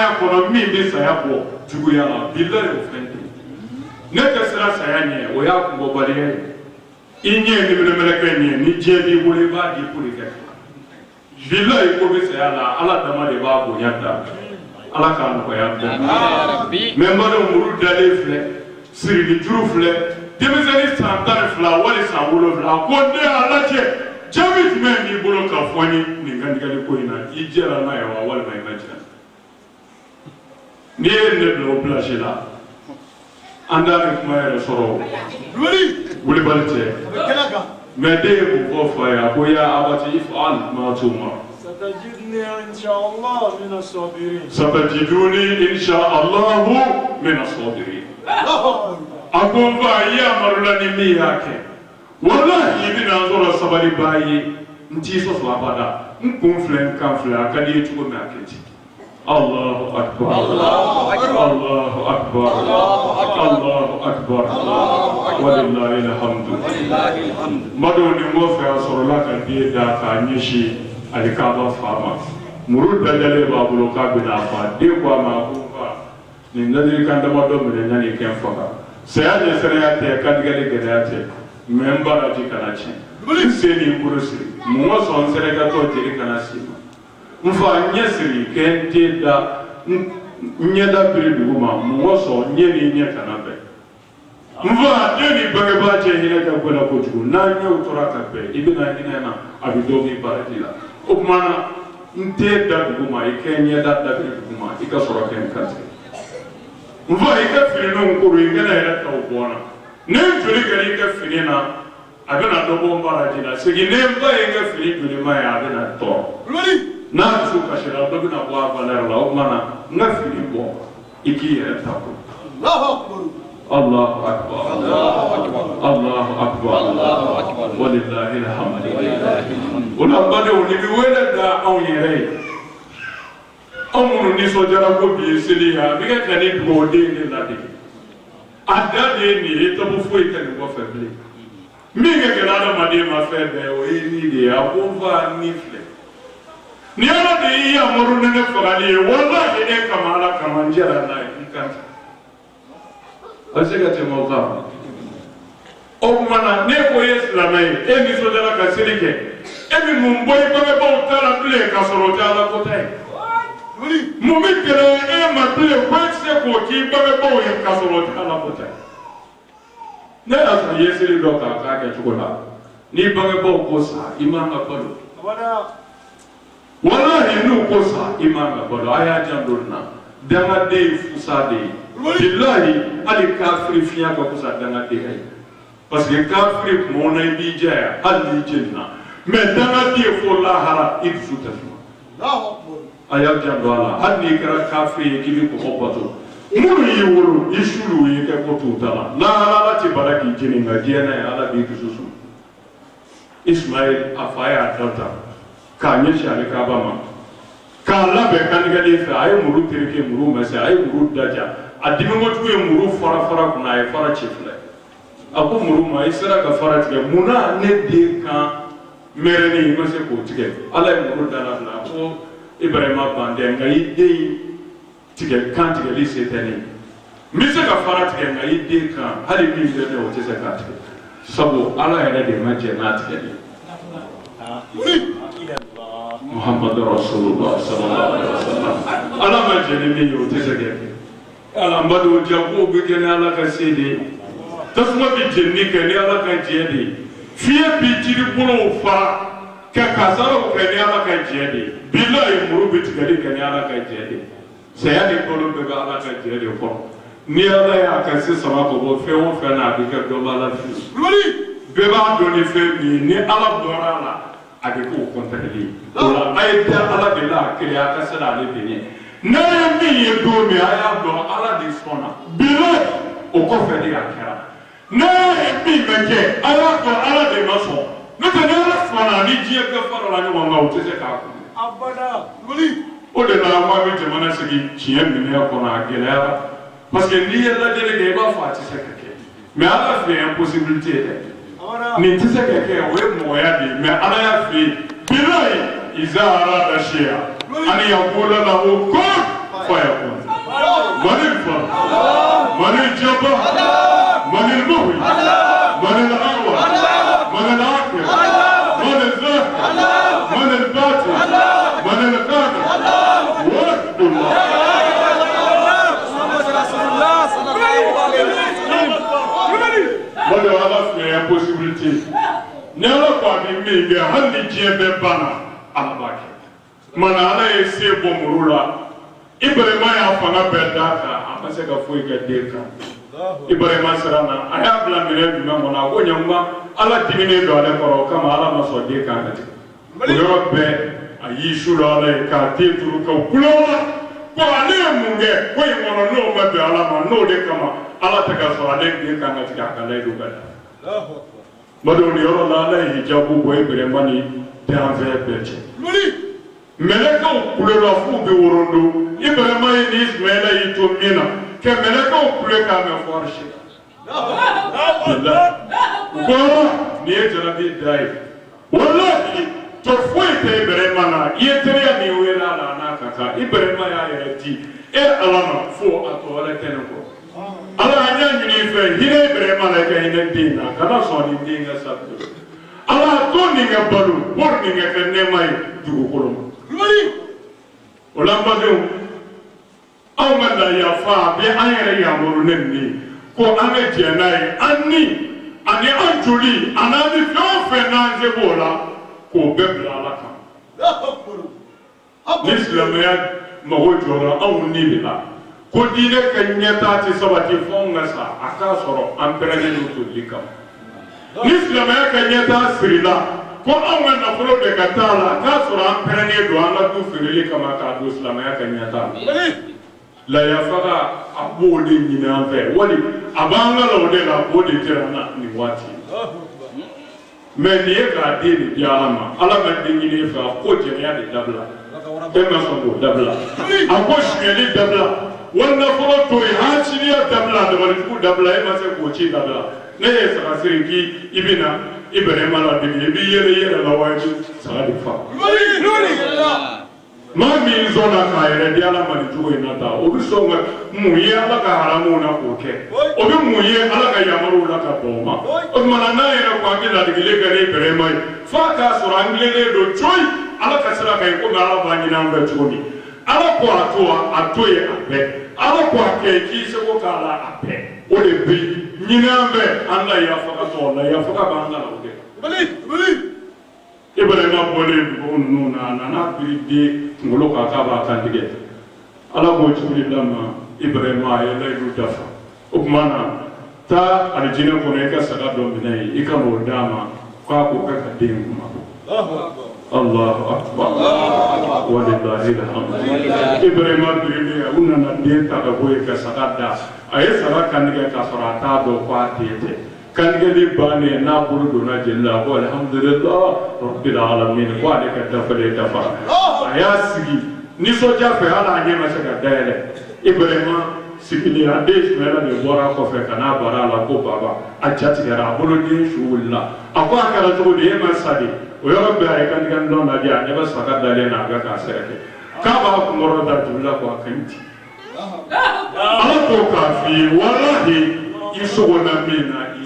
saya kono mi be saya bo jugu ya la billahi o fende ne ka sira saya nye o ya ko bale inye ni meleke ni jebi wole ba di pour ke billahi ko be saya la ala dama de ba bo nyata ala ka no ya rabbi memado muru dale fle siri di juru fle demezani santar fla wala sawulo fla ko de ala che jabi men ni bolo ka foni ni gandigali ko ina ijela na ya wala mai majina ni ne blo plage la anda kuma ya soro wuli balte mais de ko fa ya ko ya abati ifal ma tuma ستجدني إن شاء الله من الصابرين ستجدوني إن شاء الله من الصابرين أقول يا مرلاني مياكي والله يبين أنظر الصبري باي نتيسو صلابادا نكون فلان كان فلان كان يتوقع ماكيتي الله أكبر الله أكبر الله أكبر الله أكبر ولله الحمد مدوني موفي أصر لك البيدا كانيشي alikaba fama muru dajale ba bulo ka bina fa de kwa ma ko fa ni nadiri kan da modo mene nyani ken faka saya je sere ya te kan gale gele ya te member ati kana chi seni kurusi mo so sere ga to te kana si mfa nyesiri ken te da nyeda biri duguma mo so nyeni nya kana be mfa deni bage ba che hina ka ko la ko jugu na nya utora ka be ibina hina na abidomi baratila o mana nte da duguma ikenye da duguma ikasoro ken kante mva ikafiri no nkuru ingana ira ka ubona ne juli gari ikafiri na abena dobo mbara jina sigi ne mva ikafiri juli ma ya abena to na su kashira dobi na bwa valer la o mana ngafiri bo iki ira ta ko Allahu akbar Allahu akbar Allahu akbar Allahu akbar walillahi alhamd una bade oni bi wele da on yere amunu ni so jara ko bi sili ya bi ka ni do de ni la de ada de ni to bu fu ite ni wo feble mi ga ga na ma de ma feble o ni de a ko va ni fle ni ala de ya moru ne fali wallahi ne kamala kamanjara na ikanta asika te mawta o mana ne ko islamai e mi so dara ka sirike e mi mumboy ko be bawta la ple ka soro jala ko tay mu mi tere e ma ple ko se ko ki ba be baw ye ka soro jala ko tay ne asa yesiri do ka ka chukola ni ba be baw ko sa imam ka balo wallahi nu ko sa imam ka balo aya jandurna dama de fusade billahi ali kafiri fiya ka kusa danga de hay parce que kafiri mo na bi jaya ali jinna mais danga de fo la hara il futa Allahu akbar ayal jandala hadni kara kafiri gibi ko hobato muru yi wuru ishuru yi ka ko tutala la la ti baraki jininga diena ala bi kususu Ismail afaya data kanye shari kabama kala be kanigale fa ay muru terke muru masa ay muru daja adimi motu ye muru fara kuna ay fara chifle ako muru ma isra ka fara tige muna ne de kan mereni ma se ko tige ala ye muru dala la ko ibrahima bande ngai de tige kan tige li setani mi se ka fara tige ngai de kan hali mi de ne o tese ka tige sabo ala ye de ma je na tige Muhammad Rasulullah sallallahu alaihi wasallam ala ma je ne mi o tese ke ala mbado jago be gene ala ka sede tasma bi jenni ke ne ala ka jede fiye bi jiri bolo fa ka kasaro ke ne ala ka jede billahi muru bi tigari ke ne ala ka jede sayani bolo be ala ka jede ko ni ala ya ka se sama ko bo fe won fe na bi ke do mala fi be ba do ni fe mi ni ala do ala ade ko kontali wala ay ta ala de la ke ya ka sala le bi ne mi ye do mi aya do ala de sona bilo o ko fe de akara ne mi meje ala do ala de maso ne te ne ala sona ni je ka fara la ni wa ma o te se ka ko abada wuli o de na ma mi je mana sigi chien mi ne ko na gela parce que ni la de le ba fa ti se ka ke mais ala fait impossibilité de ni ti se ka ke o e mo ya de mais ala ya fi bilo iza arada shay'a أن يقول له كن فيكون من الفرد من الجبار من المهي من الأول من الآخر من الظاهر من الباطن من القادر وحد الله What the other possibility? Never quite me, the honey jebe banner, Alabaki. Manana is say Bomurula. Ibrahima Fanga Bedaka, Amaseka Fuika Deka. Ibrahima Sarana, I have Lamine Mamona, Wonyama, Allah Timine Dora, Kamala Maso Deka. Europe, a Yishula, Kati to Kula. Munge, when you want to know what the Alama, no, they come up. Allah take us for a leg, they can't get a do better. But only all Allah, he jabu boy, but money, they are very better. Meleko, Pula Fu, the Urundo, Ibrahima is Mela to Mina, can Meleko Puleka for shit. Go, near Janabi died. Well, to fight Ibrahima, Yeteria Niwela Nakaka, Ibrahima Yeti, Alama, 4 at all at 10 o'clock. Allah Unife, he Ibrahima like a Dina, Kanason in Dina Sabu. Allah turning a balloon, warning a Nemai to Kolum. Olambadu, Amanda Yafa, behind Yamuruni, Ko Anetianai, Anni, and the Antuli, another Fernand Zebola. Ko bebla alaka l'islamiyat mahojora awni bila ko dine kanyata ti sabati fonga sa akasoro amperane to likam l'islamiyat kanyata sirila ko awna na folo de katala akasoro amperane do anga tu firili kama ka do islamiyat kanyata la yafaga abode nyina fe wali abanga lo de la bode tirana ni wati mais ni ka dini di alama alama dini ni fa ko jeriya de dabla tema so dabla ako shiri dabla wanda folo to ha chiriya dabla da wani ku dabla e ma se ko chi dabla ne ye sa siriki ibina ibrahima la dini bi yere la waji sa di fa ma mi zona ka yere di alama ni tuwe na ta obi so mu ye ala ka haramu na ko ke obi mu ye ala ka yamaru la ka boma o mana na yere ko amila de le gare ibrahima fa ka so anglele do joy ala ka sira ka ko ala ba ni na mbe tuni ala ko atoye abe ala ko ke ki se ko kala abe o de bi ni na mbe anda ya fa ka so la ya fa ka ba anda la o de bali Ibrahima bole onu na bidi ngolo ka ba kan dige ala mo chuli lama Ibrahima ya la yu dafa ukmana ta aljina ko ne ka saka do binai ikamo dama ka ko ka din kuma Allahu akbar walillahi alhamd Ibrahima bidi unna na de ta ka boye ka saka da ay saka kan dige ka farata do kwa tete kan gadi bane na burdu na jilla ko alhamdulillah rabbil alamin ko ale ka dafale dafa ayasigi ni soja fe ala anye ma saka dele Ibrahima sikili ade mera de bora ko fe kana bara la ko baba ajati gara bolo de shuwilla akwa kala to de ma sadi o yo be ay kan gan don na dia ne ba saka dale na ga ka sereke ka ba ko moro da jilla ko kanti ala ko kafi wallahi isogona mina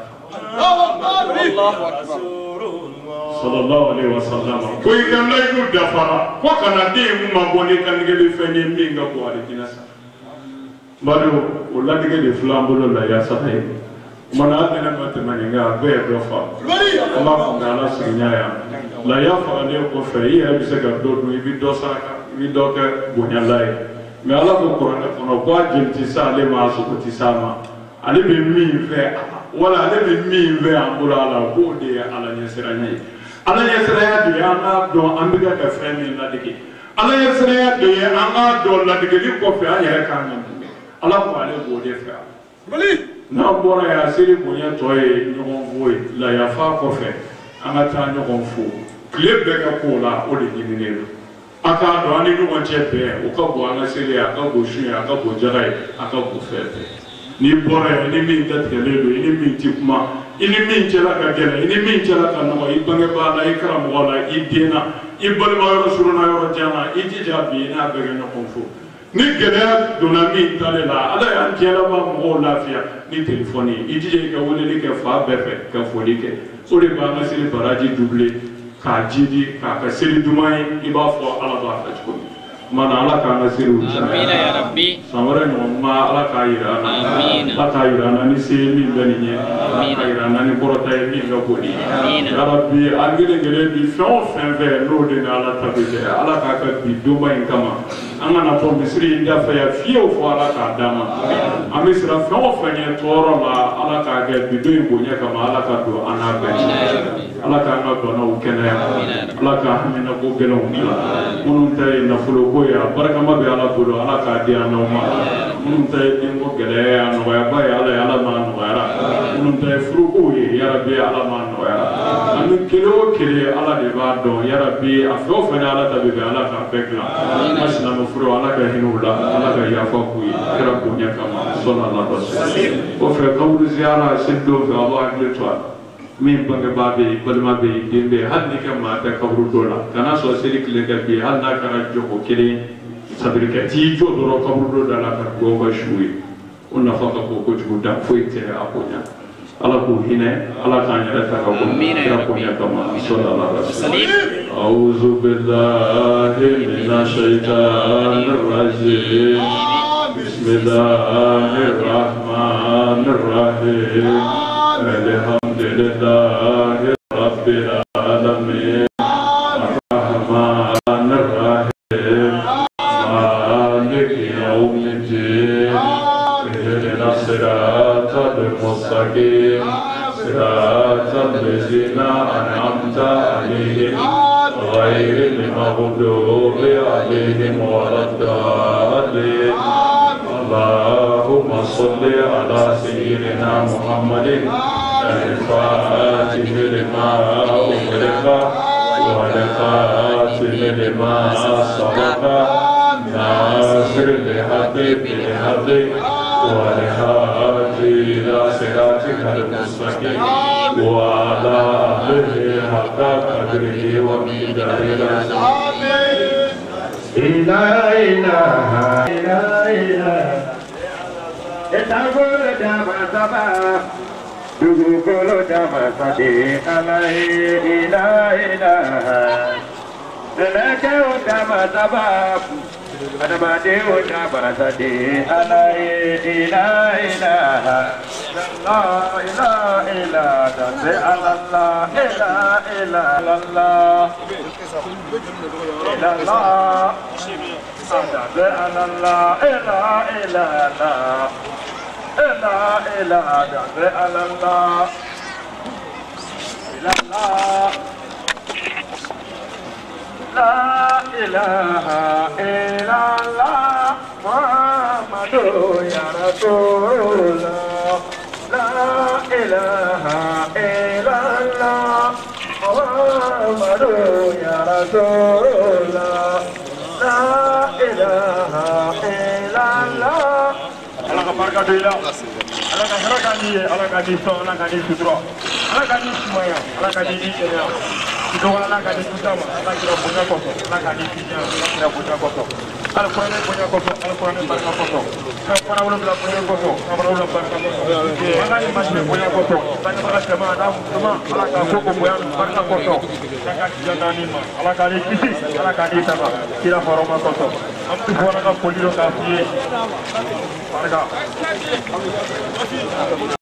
sallallahu alaihi wasallam ko ikanda yu dafara ko kana de mu maboni kan ngeli feni minga ko ali dinasa bado wala dige de flambolo la ya sahay mana tena matemani nga be dofa Allah ko ngala sinya ya la ya fa ne ko fe ya bi se ga do no bi do saka bi do ke bunyalai me ala ko qur'an ko no ba jinti sale ma su ko tisama ale be min fe wala ale be min fe ambula ala ko de ala nyesiranya ala nyesiranya de ana do ambiga ka fe min la digi ala nyesiranya de ana do la digi li ko fe ayere kan ala ko ale go de fe bali na bora ya siri ko nya toy nyogon voy la ya fa ko fe ana ta nyogon fu kleb be ka ko la o de nyinene aka do ani nyogon chebe o ka bo ana siri aka go shu aka bo jagai aka go fe ni bora ni min tatkeledo ni min tikuma ini min cela ka gela ini min cela ka no i bange ba la ikra mo la i dina i balma rasuluna yo jana i jijabi na be no konfu ni gɛlɛya donna min tale la ala y'an diɲɛlaba mɔgɔw lafiya ni telefɔni ye i jija i ka weleli kɛ fa bɛɛ fɛ ka foli kɛ o de b'an ka seli baraji doublé k'a jidi k'a ka seli duman ye i b'a fɔ ala b'a fɛ cogo min mana ala k'an ka seliw caya san wɛrɛ ɲɔgɔn ma ala k'a yira an na ala k'a yira an na ni se min bɛ nin ɲɛ ala k'a yira an na ni kɔrɔta ye min ka bon ni ye yarabi an kelen kelen bi fɛn o fɛn fɛ n'o de ni ala ta bɛ jɛ ala k'a kɛ bi donba in kama an kana to misiri in dafɛya fiyewu fɔ ala k'a d'an ma an bɛ siran fɛn o fɛn ɲɛ tɔɔrɔ la ala k'a kɛ bi don in bonya kama ala ka don an n'a bɛɛ cɛ ala k'an ka banaw kɛnɛya ala k'a haminako gɛlɛnw dilan minnu ta ye nafolo ko ye a barikama bɛ ala bolo ala k'a di an n'aw ma minnu ta ye denko gɛlɛya ye a nɔgɔyaba ye ala ye ala m'a nɔgɔyara minnu ta ye furukow ye yarabi ala m'a nɔgɔyara an bɛ kelen o kelen ala de b'a dɔn yarabi a fɛn o fɛn ni ala ta bɛ bɛn ala k'a bɛɛ dilan an ka silamɛ furu ala ka hinɛ u la ala ka yafa k'u ye kira bonya kama sɔnna ala dɔ se o fɛ kaburu ziyara seli don fɛ a b'a hakili to a la min bangebaa bɛ yen balima bɛ yen den bɛ yen hali ni kɛ maa tɛ kaburu dɔ la kana sɔrɔ seli tile kɛ bi hali n'a kɛra jɔko kelen sabiri kɛ t'i jɔ dɔrɔn kaburu dɔ da la ka dugawu ka su ye o nafa ka bon kojugu dan foyi tɛ a bonya ala k'u hinɛ ala k'an yɛrɛ ta ka bɔ kira bonya kama sɔnna ala la a'udhu billahi minash shaitanir rajim bismillahir rahmanir rahim alhamdulillahi rabbil alamin arrahmanir rahim maliki yawmiddin ihdinas siratal mustaqim siratal ladzina an'amta alaihim ghayril maghdubi alaihim waladdallin اللهم صل على سيدنا محمد الفاتح لما أغلق والخاتم لما سبق ناصر الحق بالحق والهادي إلى صراطك المستقيم وعلى آله حق قدره ومقداره العظيم لا إله إلا الله تقول دما سبا تقول دما سدي عليه لا إله لك دما سبا أنا ما ديو دما سدي عليه لا إله لا إله إلا الله لا إله إلا الله إلا الله سبحان الله إلا إلا الله إلا إلا سبحان الله إلا الله لا إله إلا الله محمد يا رسول الله لا إله إلا الله محمد يا رسول الله لا إله إلا الله ala ka barika do ila ala ka hɛrɛ k'an ye ala ka di sɔn ala ka di sutura ala ka di sumaya ala ka di kɛnɛya dɔgɔ ala ka di tutama ala kira bonya kɔsɔ ala ka di tiɲɛ ala kira bonya kɔsɔ ala kuranɛ bonya kɔsɔ ala kuranɛ barika kɔsɔ ka fara wolonwula bonya kɔsɔ ka fara wolonwula barika kɔsɔ ala ni masini bonya kɔsɔ bangebaga cɛman n'a musoma ala ka ko ko bonya barika kɔsɔ ala ka di naani ma ala ka di kisi ala ka di tama kira hɔrɔma kɔsɔ an bɛ fɔ ala ka foli dɔ k'a f'i ye barika